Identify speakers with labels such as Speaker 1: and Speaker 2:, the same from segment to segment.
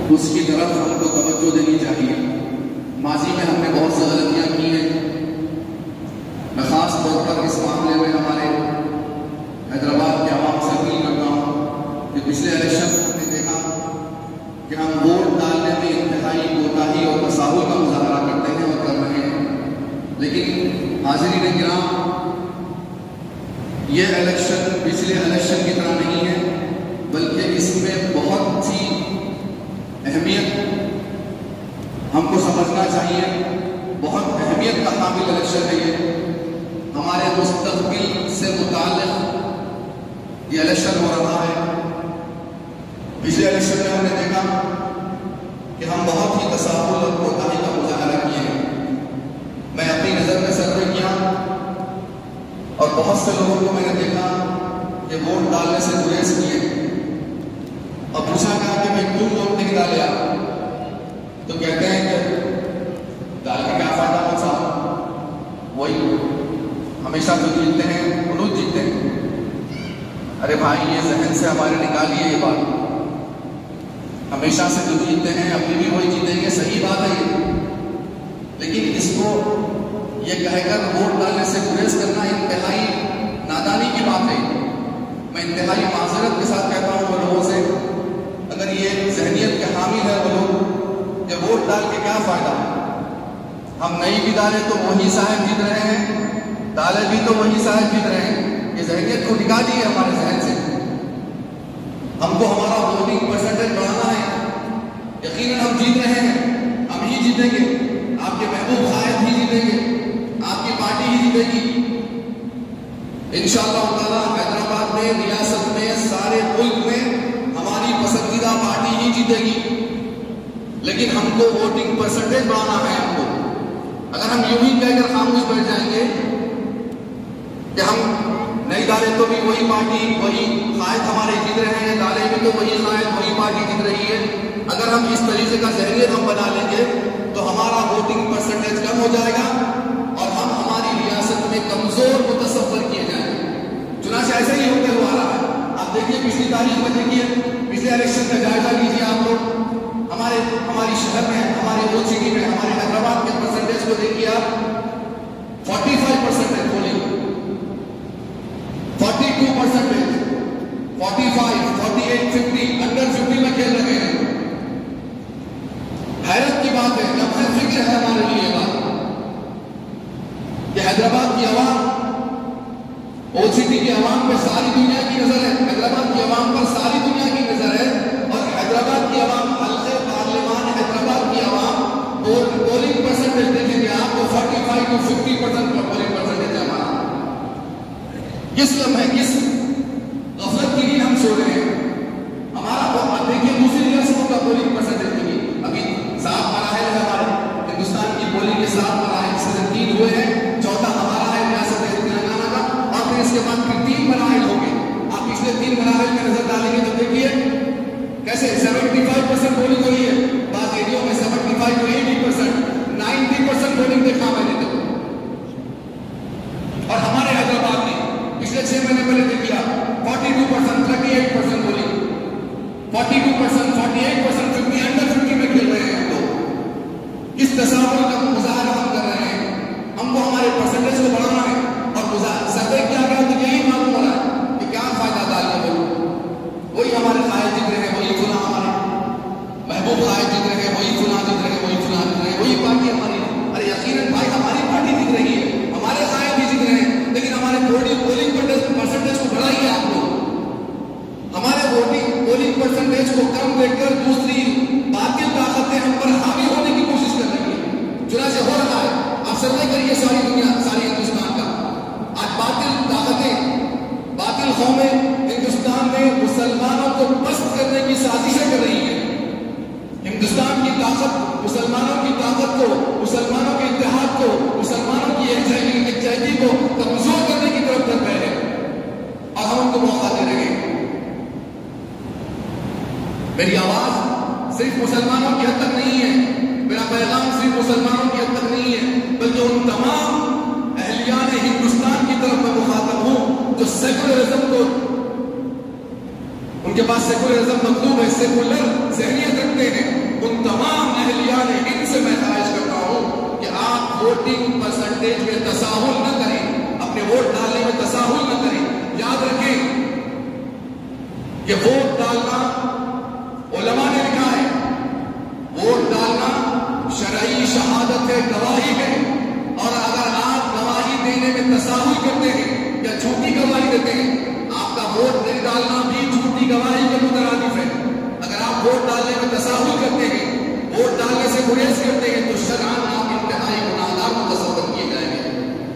Speaker 1: اس کی طرف ہم کو توجہ دینی چاہیے. ماضی میں ہم نے بہت سی غلطیاں کی ہیں. میں خاص طور پر اس معاملے میں ہمارے حیدرآباد کے عوام سے اپیل کرتا ہوں کہ پچھلے الیکشن میں ہم نے دیکھا کہ ہم ووٹ ڈالنے میں انتہائی کوتاہی اور تساہل کا مظاہرہ کرتے ہیں اور کر رہے ہیں. لیکن حاضرین کرام، یہ الیکشن پچھلے الیکشن کی طرح نہیں ہے، بلکہ اس میں بہت سی اہمیت ہم کو سمجھنا چاہیے. بہت اہمیت کا حامل الیکشن ہے یہ. ہمارے مستقبل سے متعلق یہ الیکشن ہو رہا ہے. پچھلے الیکشن میں ہم نے دیکھا کہ ہم بہت ہی تساہل اور کوتاہی کا مظاہرہ کیے ہیں. میں اپنی نظر میں سروے کیا اور بہت سے لوگوں کو میں نے دیکھا کہ ووٹ ڈالنے سے گریز کیے اور پوچھا گیا کہ میں کیوں ووٹ نہیں ڈالیا، تو کہتے ہیں کہ ڈال کے کیا فائدہ کون سا، وہی ہمیشہ جو جیتتے ہیں انہوں جیتتے ہیں. ارے بھائی، یہ ذہن سے ہمارے نکالیے یہ بات. ہمیشہ سے جو جیتتے ہیں ابھی بھی وہی جیتیں گے، صحیح بات ہے یہ. لیکن اس کو یہ کہہ کر ووٹ ڈالنے سے گریز کرنا انتہائی نادانی کی بات ہے. میں انتہائی معذرت کے ساتھ کہتا ہوں وہ لوگوں سے، اگر یہ ذہنیت کے حامل ہے وہ لوگ کہ ووٹ ڈال کے کیا فائدہ، ہم نہیں بھی ڈالے تو وہی صاحب جیت رہے ہیں، ڈالے بھی تو وہی صاحب جیت رہے ہیں. یہ ذہنیت کو نکالیے ہمارے ذہن سے. ہم کو ہمارا ووٹنگ پرسنٹیج بڑھانا ہے. یقیناً ہم جیت رہے ہیں، ہم ہی جیتیں گے، آپ کے محبوب قائد ہی جیتیں گے، آپ کی پارٹی ہی جیتے گی انشاءاللہ تعالیٰ. حیدرآباد میں، ریاست میں، سارے ملک میں ہماری پسندیدہ پارٹی ہی جیتے گی. لیکن ہم کو ووٹنگ پرسنٹیج بڑھانا ہے. ہم کو اگر ہم یوں ہی کہہ کر خاموش بیٹھ جائیں گے کہ ہم نہیں ڈالے تو بھی وہی پارٹی وہی قائد ہمارے جیت رہے ہیں، ڈالے بھی تو وہی قائد وہی پارٹی جیت رہی ہے، اگر ہم اس طریقے کا ذہنیت ہم بنا لیں گے تو ہمارا ووٹنگ پرسنٹیج کم ہو جائے گا اور ہم ہماری ریاست میں کمزور متصور کیے جائیں گے. چنانچہ ایسا ہی ہوتے ہوا رہا ہے. آپ دیکھیے پچھلی تاریخ میں دیکھیے، پچھلے الیکشن کا جائزہ لیجیے آپ لوگ. ہماری شہر میں، ہمارے اولڈ سٹی میں، ہمارے حیدرآباد کے پرسنٹیج کو دیکھیے آپ. 45% پولنگ، 42%، 45، 48، 50، انڈر 50 میں کھیل رہے ہیں. حیرت کی بات ہے، لمحہ فکر ہے ہمارے لیے بات کہ حیدرآباد کی عوام، اولڈ سٹی کی عوام پہ ساری دنیا کی نظر ہے. حیدرآباد کی عوام پر ساری دنیا کی نظر ہے. اور حیدرآباد کی عوام، حلقہ پارلیمان حیدرآباد کی عوام پولنگ پرسنٹیج دیکھیں گے آپ کو 45 to 50% کا پولنگ پرسنٹیج ہے ہمارا. کس لمحے، کس غفلت کی نیند ہم سو رہے ہیں. ہمارا دیکھیے دوسری ریاستوں کا پولنگ پرسنٹیج بھی ابھی 7 مراحل ہے. ہمارے ہندوستان کی پولنگ کے 7 مراحل سے 3 ہوئے ہیں، چوتھا ہمارا ہے ریاست تلنگانہ کا، اور پھر اس کے بعد پھر 3 مراحل ہوں گے. آپ پچھلے 3 مراحل میں نظر ڈالیں گے تو دیکھیے کیسے 75% پولنگ ہوئی ہے. بعض ایریوں میں 75 to 80%، 90% پولنگ دیکھا میں نے. اور ہمارے حیدرآباد میں پچھلے 6 مہینے پہلے دیکھا 42%، 38% پولنگ، 42%، 48%، 50، انڈر 50 میں کھیل رہے ہیں ہم لوگ. اس تصاویر کا مظاہرہ ہم کر رہے ہیں. ہم کو ہمارے پرسنٹیج کو بڑھانا ہے اور سروے کیا گیا تو یہی معلوم ہو رہا ہے کہ کیا فائدہ ڈالنے کو. وہی ہمارے قائد جیت رہے ہیں، وہی فلاں ہمارے محبوب قائد جیت رہے ہیں، وہی فلاں جیت رہے ہیں، وہی فلاں جیت رہے ہیں، وہی پارٹی ہماری. ارے یقیناً بھائی ہماری پارٹی جیت رہی ہے، ہمارے قائد بھی جیت رہے ہیں، لیکن ہمارے پولنگ پرسنٹیج کو بڑھائیے آپ لوگ. ہمارے پولنگ پرسنٹیج کو کم دیکھ کر دوسری باطل طاقتیں ہم پر حاوی ہونے کی کوشش کر رہی ہیں. چنانچہ ہو رہا ہے. آپ سروے کریے ساری دنیا، ساری ہندوستان کا. آج باطل طاقتیں، باطل قومیں ہندوستان میں مسلمانوں کو پست کرنے کی سازشیں کر رہی ہیں. ہندوستان کی طاقت، مسلمانوں کی طاقت کو، مسلمانوں کے اتحاد کو، مسلمانوں کی یکجہتی کو کمزور کرنے کی طرف بڑھ رہے ہیں اور ہم ان کو موقع دے رہے ہیں. میری آواز صرف مسلمانوں کی حد تک نہیں ہے، میرا پیغام صرف مسلمانوں کی حد تک نہیں ہے، بلکہ ان تمام اہلیان ہندوستان کی طرف میں مخاطب ہوں جو سیکولرزم کو، ان کے پاس سیکولرزم مطلوب ہے، سیکولر ذہنیت رکھتے ہیں. वोटिंग परसेंटेज में तसाहुल न करें, अपने वोट डालने में तसाहुल न करें। याद रखें कि वोट डालना उलमा ने लिखा है, वोट डालना शरई शहादत है, गवाही है। और अगर आप गवाही देने में तसाहुल करते हैं या झूठी गवाही देते हैं, आपका वोट नहीं डालना भी झूठी गवाही के मुतरादिफ है। अगर आप वोट डालने में तसाहुल करते हैं, वोट डालने से गुरेज करते हैं, तो शरअन आप इंतहाई गुनाहगार मुतसव्वर किए जाएंगे।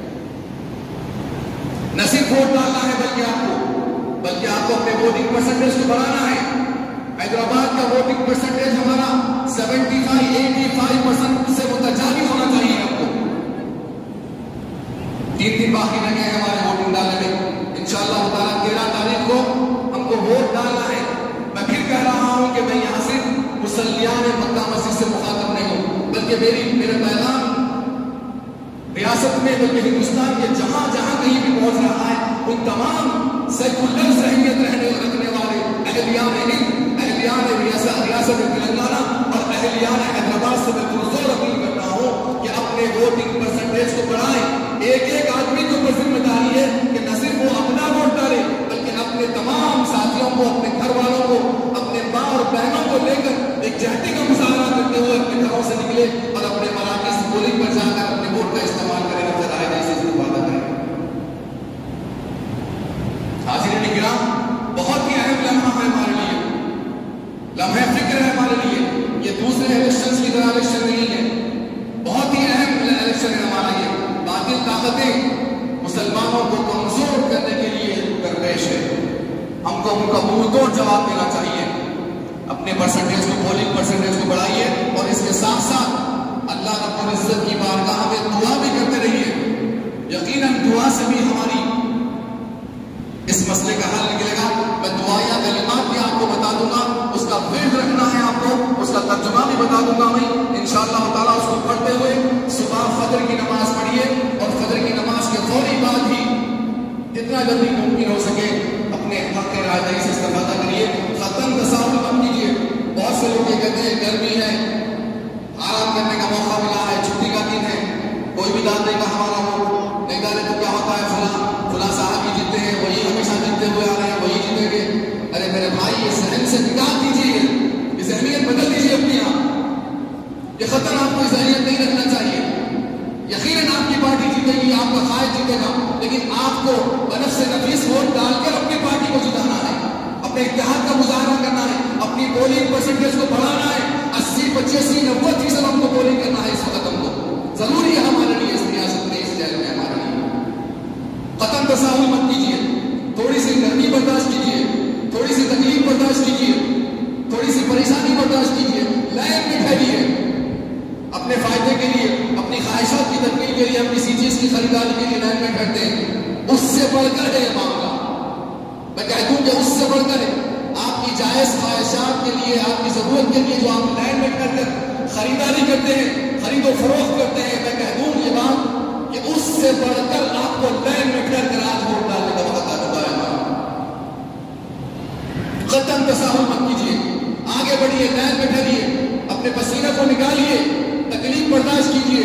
Speaker 1: न सिर्फ वोट डालना है बल्कि आपको अपने वोटिंग परसेंटेज को बढ़ाना है। हैदराबाद का वोटिंग परसेंटेज हमारा 75-85% से मुतजाविज होना चाहिए। आपको 3 दिन बाकी रह गए हमारे वोटिंग डालने में। इंशाअल्लाह ताला 13 तारीख को हमको वोट डालना है। मैं फिर कह रहा हूं कि मैं यहां से मुसल्लियान मक्का मस्जिद से मुखातब नहीं हूं, बल्कि मेरा पैगाम रियासत में, बल्कि हिंदुस्तान के जहां जहां कहीं भी पहुंच रहा है, उन तमाम सेकुलर ज़हनियत रखने वाले अहलियान हिंद, अहलियान रियासत तेलंगाना और अहलियान हैदराबाद से मैं पुरजोर अपील करता हूं कि अपने वोटिंग परसेंटेज को बढ़ाएं। एक आदमी के ऊपर जिम्मेदारी है कि न सिर्फ वो अपना वोट डाले, बल्कि अपने तमाम साथियों को, अपने घर वालों को, अपने माँ और बहनों को लेकर एक जहती का मुजाहरा करते हुए अपने घरों से निकले और अपने मराकज़ पोलिंग पर जाकर अपने वोट का इस्तेमाल करें, इस्तेमाल करें। हाज़िरीन किराम, बहुत ही अहम लम्हा है हमारे लिए, लम्हा फिक्र है हमारे लिए। ये दूसरे इलेक्शंस की तरह इलेक्शन नहीं है, बहुत ही अहम इलेक्शन है हमारा ये। बातिल ताकतें मुसलमानों को कमजोर करने के लिए दरपेश है। हमको उनका मुंहतोड़ जवाब देना चाहिए। अपने परसेंटेज को, पोलिंग परसेंटेज को बढ़ाइए और इसके साथ साथ अल्लाह रब्बुल इज्जत की बारगाह में दुआ भी करते रहिए। यकीनन दुआ से भी हमारी इस मसले का हल निकलेगा। मैं दुआ या कलिमात भी आपको बता दूंगा, उसका विर्द रखना है आपको, उसका तर्जुमा भी बता दूंगा मैं इंशाअल्लाह ताला। उसको पढ़ते हुए सुबह फजर की नमाज पढ़िए और फजर की नमाज के फौरी बाद ही जितना जल्दी मुमकिन हो सके अपने हक राजदारी से इस्तेफादा करिए। खतन तसाहुल मत कीजिए। बहुत से लोग ये कहते हैं गर्मी है, आराम करने का मौका मिला है, छुट्टी का दिन है, कोई भी डाल देगा हमारा वोट, नहीं डाले तो क्या होता है, फला साहब ही जीतते हैं, वही हमेशा जीतते हुए आ रहे हैं, वही जीतेंगे। अरे मेरे भाई, ये ज़हन से निकाल दीजिए, ये ज़हनियत बदल दीजिए अपनी। ये खतन आपको ज़हनियत नहीं रखना चाहिए। यकीनन आपकी पार्टी जीतेगी, आपका कायद जीतेगा, लेकिन आपको बनफ से नफीस वोट डालकर अपनी पार्टी को जिताना है, अपने इत्तेहाद का मुजाहरा करना है, अपनी पोलिंग परसेंटेज को बढ़ाना है। 80, 85, 90% हमको पोलिंग करना है। इस वक्त हमको जरूरी है हमारे लिए, इस रियासत में, इस शहर में हमारे लिए। खतन तसाहुल मत कीजिए। थोड़ी सी गर्मी बर्दाश्त कीजिए, थोड़ी सी तकलीफ बर्दाश्त कीजिए, थोड़ी सी परेशानी बर्दाश्त कीजिए। लाइन में ठहरिए अपने फायदे के लिए, अपनी ख्वाहिशात की तकमील के लिए, हम किसी चीज की खरीदारी के लिए लाइन में ठहरते हैं। उससे बढ़कर है ये मामला। मैं कह दूं कि उससे बढ़कर है। आपकी जायज ख्वाहिशात के लिए, आपकी जरूरत के लिए जो आप लाइन में ठहरकर खरीदारी करते हैं, खरीदो फरोख्त करते हैं, मैं कह दूं ये बात कि उससे बढ़कर आपको लाइन में ठहरकर आज वोट डालने का वक्त आ चुका है। खतन तसाहुल मत कीजिए, आगे बढ़िए, लाइन में ठहरिए, अपने पसीने को निकालिए, तकलीफ बर्दाश्त कीजिए,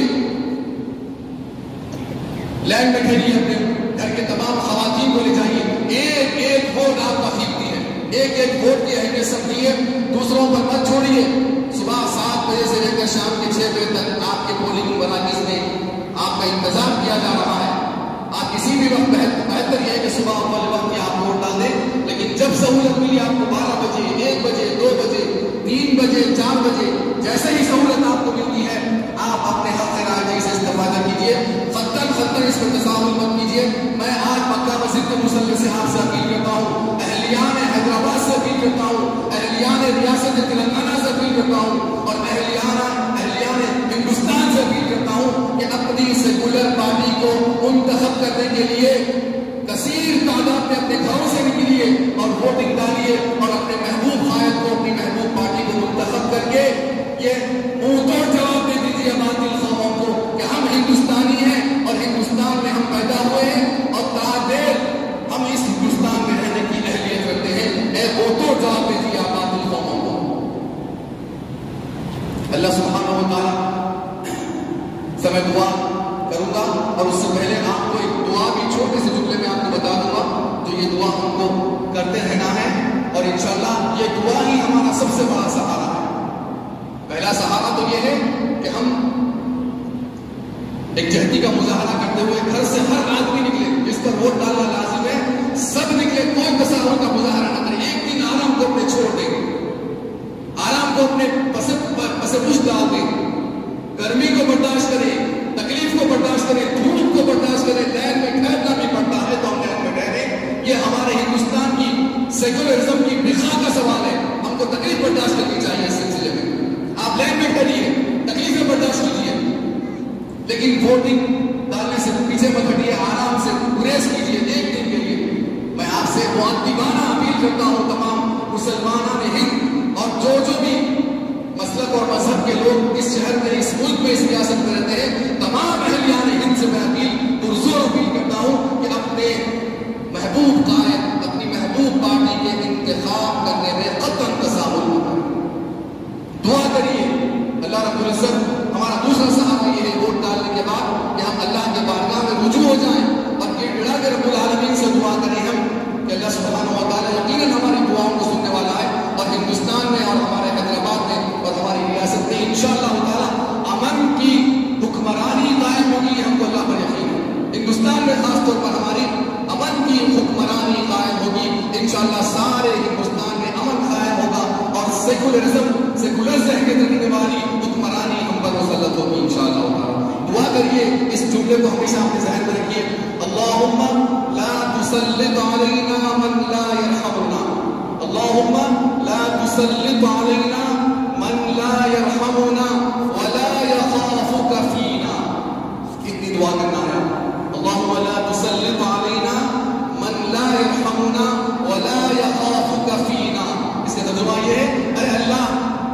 Speaker 1: लाइन में ठहरिए। अपने घर के तमाम खवातीन को ले जाइए। एक एक वोट आपका कीमती है, एक एक वोट की अहमियत समझिए, दूसरों पर मत छोड़िए। सुबह 7 बजे से लेकर शाम के 6 बजे तक आपके पोलिंग मराकज़ में आपका इंतजाम किया जा रहा है। आप किसी भी वक्त बेहतर यह है कि सुबह वाले वक्त आप वोट डाल दें, लेकिन जब सहूलत मिली आपको 12 बजे, 1 बजे, 2 बजे, 3 बजे, 4 बजे, जैसे ही सहूलत आपको मिलती है, आप अपने हक राजदारी से इस्तेफादा कीजिए। खतन इस पर तसाहुल मत कीजिए। मैं आज मक्का मस्जिद के मुसल्ले से आपसे अपील करता हूँ, अहलियान हैदराबाद से अपील करता हूँ, अहलियान रियासत तेलंगाना से अपील करता हूँ और अहलियान हिंदुस्तान से अपील करता हूँ कि अपनी सेकुलर पार्टी को मुंतखब करने के लिए कसीर तादाद में अपने घरों से निकलिए और वोटिंग डालिए और अपने महबूब कायद को, अपनी महबूब पार्टी को मुंतखब करके ये मुंहतोड़ जवाब दे दीजिए बातिल ख्वाहों को कि हम हिंदुस्तानी हैं और हिंदुस्तान में हम पैदा हुए हैं और तादेर हम इस हिंदुस्तान में रहने की अहलियत रखते हैं। मुंहतोड़ जवाब दे दिया बातिल ख्वाहों को। अल्लाह सुब्हानहू व तआला समय दुआ اور اس سے پہلے آپ کو ایک دعا بھی چھوٹے سے جملے میں آپ کو بتا دوں گا، تو یہ دعا ہم کو کرتے رہنا ہے، اور انشاءاللہ یہ دعا ہی ہمارا سب سے بڑا سہارا ہے۔ پہلا سہارا تو یہ ہے کہ ہم ایک جہتی کا مظاہرہ کرتے ہوئے گھر سے ہر آدمی نکلے، جس پر ووٹ ڈالنا لازم ہے، سب نکلے، کوئی تصاہر کا مظاہرہ نہ کرے۔ ایک دن آرام کو اپنے چھوڑ دیں، آرام کو اپنے پس ڈال دیں، گرمی کو برداشت کریں، تکلیف کو برداشت کریں، دھوپ کو برداشت کریں، لین میں ٹھہرنا بھی پڑتا ہے تو ہم لین میں ٹھہریں۔ یہ ہمارے ہندوستان کی سیکولرزم کی بقا کا سوال ہے، ہم کو تکلیف برداشت کرنی چاہیے اس سلسلے میں۔ آپ لین میں ٹھہریے، تکلیفیں برداشت کیجیے، لیکن ووٹنگ ڈالنے سے پیچھے مت ہٹیے، آرام سے گریز کیجیے ایک دن کے لیے۔ میں آپ سے بہت دیوانہ اپیل کرتا ہوں، تمام مسلمانان ہند اور جو بھی مسلک اور مذہب کے لوگ اس شہر میں، اس ملک میں، اس ریاست میں رہتے ہیں، تمام اہلیان ہند سے میں اپیل پرزور اپیل کرتا ہوں کہ اپنے محبوب قائد، اپنی محبوب پارٹی کے انتخاب کرنے میں قطعاً تساہل نہ کریں۔ دعا کریے اللہ رب العزت، ہمارا دوسرا سہارا یہ ہے ووٹ ڈالنے کے بعد کہ ہم اللہ کے بارگاہ میں رجوع ہو جائیں اور گڑ گڑا کے رب العالمین سے دعا کریں ہم کہ اللہ سبحانہ و تعالیٰ یقیناً ہماری دعاؤں کو سننے والا ہے، اور ہندوستان میں اور ہمارے حیدرآباد میں اور ہماری ریاست میں انشاءاللہ تعالیٰ امن کی حکمرانی قائم ہوگی، ہم کو اللہ پر یقین ہے۔ ہندوستان میں خاص طور پر ہماری امن کی حکمرانی قائم ہوگی، انشاءاللہ سارے ہندوستان میں امن قائم ہوگا، اور سیکولر ذہنیت رکھنے والی حکمرانی ہم پر مسلط ہوگی انشاءاللہ تعالیٰ۔ دعا کریے، اس جملے کو ہمیشہ اپنے ذہن میں رکھیے، اللہم لا تسلط علینا من لا یرحمنا، اللہم لا تسلط علینا من لا یرحمنا ولا یخافک فینا۔ کتنی دعا کرنا ہے، اللہم لا تسلط علینا من لا یرحمنا ولا یخافک فینا۔ اس کا ترجمہ یہ ہے، اے اللہ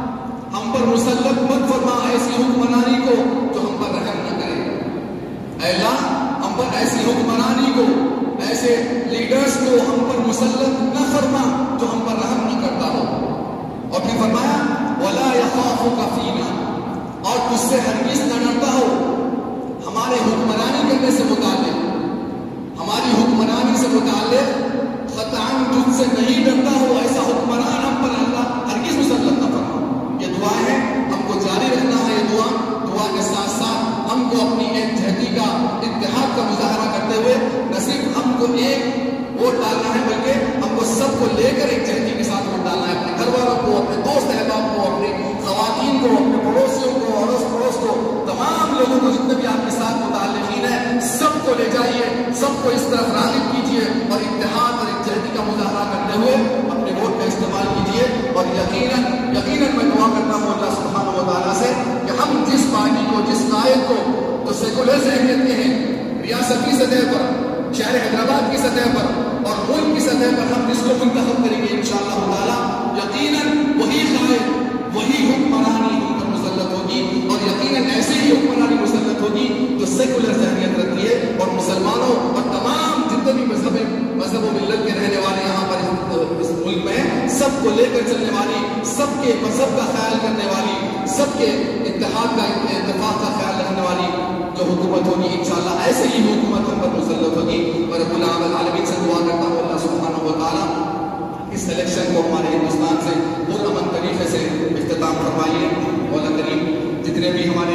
Speaker 1: ہم پر مسلط مت فرما ایسی حکمرانی کو جو ہم پر رحم نہ کرے، اے اللہ ہم پر ایسی حکمرانی کو، ایسے لیڈرز کو ہم پر مسلط نہ فرما جو ہم پر رحم نہ کرتا ہو۔ اور پھر فرمایا وَلَا يَخَافُكَ فِينَا، اور تجھ سے ہرگز نہ ڈرتا ہو ہمارے حکمرانی کرنے سے متعلق، ہماری حکمرانی سے متعلق قطعاً تجھ سے نہیں ڈرتا ہو ایسا حکمران ہم پر اللہ ہرگز مسلط نہ فرما۔ یہ دعا ہے، ہم کو جاری رکھنا ہے یہ دعا کے ساتھ ساتھ ہم کو اپنی ایک جہتی کا، اتحاد کا مظاہرہ کرتے ہوئے نہ صرف ہم کو ایک ووٹ ڈالنا ہے بلکہ ہم کو سب کو لے کر ایک جہتی کے ساتھ ووٹ ڈالنا ہے، اپنے گھر والوں کو، اپنے دوست احباب کو، اپنے خواتین کو، اپنے پڑوسیوں کو، اڑوس پڑوس کو، تمام لوگوں کو جتنے بھی آپ کے ساتھ متعلقین ہیں سب کو لے جائیے، سب کو اس طرف راغب کیجیے، اور اتحاد اور ایک جہتی کا مظاہرہ کرتے ہوئے اپنے ووٹ کا استعمال کیجیے۔ اور یقیناً میں دعا کرتا ہوں اللہ سبحانہ و تعالیٰ سے کہ ہم جس پارٹی کو، جس قائد کو تو سیکولر ذہنیت کے ہیں، ریاستی سطح پر، شہر حیدرآباد کی سطح پر اور ملک کی سطح پر ہم جس کو منتخب کریں گے انشاءاللہ تعالیٰ، یقیناً وہی قائد، وہی حکمرانی ہم پر مسلط ہوگی، اور یقیناً ایسے ہی حکمرانی مسلط ہوگی جو سیکولر ذہنیت رکھتی ہے، اور مسلمانوں اور تمام جتنے بھی مذہب و ملت کے رہنے والے یہاں پر اس ملک میں سب کو لے کر چلنے والی، سب کے مذہب کا خیال کرنے والی، سب کے اتحاد کا، اتفاق کا خیال رکھنے والی جو حکومت ہوگی انشاءاللہ ایسے ہی حکومت ہم پر مسلط ہوگی۔ اور رب العالمین سے دعا کرتا ہوں اللہ سبحانہ و تعالیٰ اس الیکشن کو ہمارے ہندوستان سے پرامن طریقے سے اختتام فرمائیے۔ مولا کریم جتنے بھی ہمارے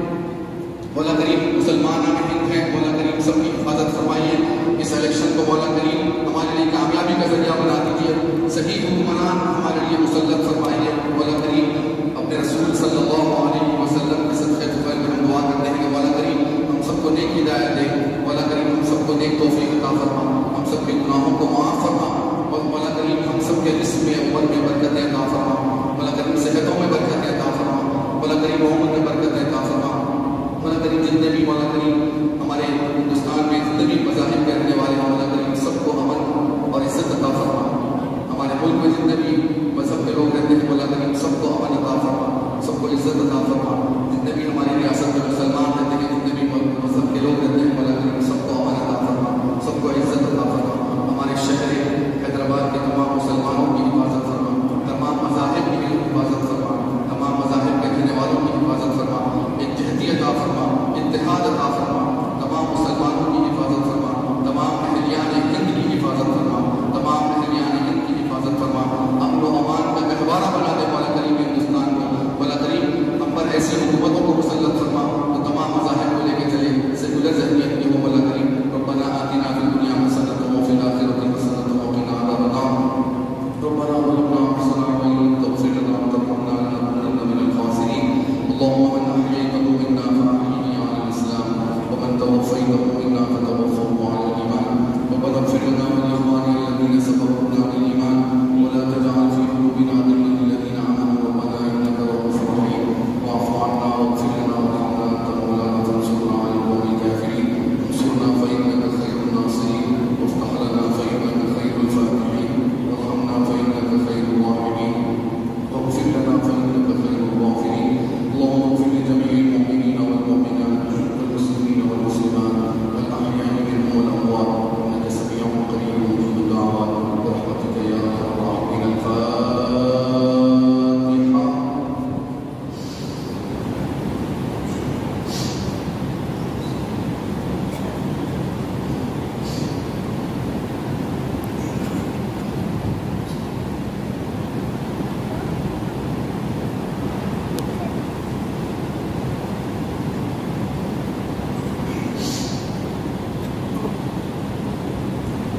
Speaker 1: مولا کریم مسلمان ہند ہیں، مولا کریم سب کی حفاظت فرمائیے، اس الیکشن کو مولا کریم ہمارے لیے کامیابی کا ذریعہ بنا دیجیے، صحیح حکمران ہمارے لیے مسلط فرمائیے۔ مولا کریم اپنے رسول صلی اللہ علیہ وسلم کے صدقے طفیل میں ہم دعا کرتے ہیں کہ مولا کریم ہم سب کو نیک ہدایت دے، مولا کریم ہم سب کو نیک توفیق عطا فرما، ہم سب کے گناہوں کو معاف فرما، اور مولا کریم ہم سب کے رزق میں، عمر میں برکتیں عطا فرما، مولا کریم صحتوں میں برکتیں عطا فرما، مولا کریم عمر میں برکتیں عطا فرما، مولا کریم جتنے بھی مولا کریم ہمارے ہندوستان میں جتنے بھی مذاہب کے رہنے والے ہیں مولا کریم سب کو امن اور عزت عطا فرما، ہمارے ملک میں جتنے بھی مذہب کے لوگ رہتے ہیں مولا کریم سب کو امن عطا فرما، سب کو عزت عطا فرما، جتنے بھی ہماری ریاست میں مسلمان رہتے ہیں، جتنے بھی مذہب کے لوگ رہتے ہیں مولا کریم سب کو امن عطا فرما، سب کو عزت عطا فرما، ہمارے شہر حیدرآباد کے تمام مسلمانوں کی حفاظت فرما، تمام مذاہب کی حفاظت فرما، تمام مذاہب کے رہنے والوں کی حفاظت فرما، ایک جہتی عطا فرما، اتحاد عطا فرما، تمام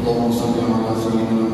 Speaker 1: اللهم صل على سيدنا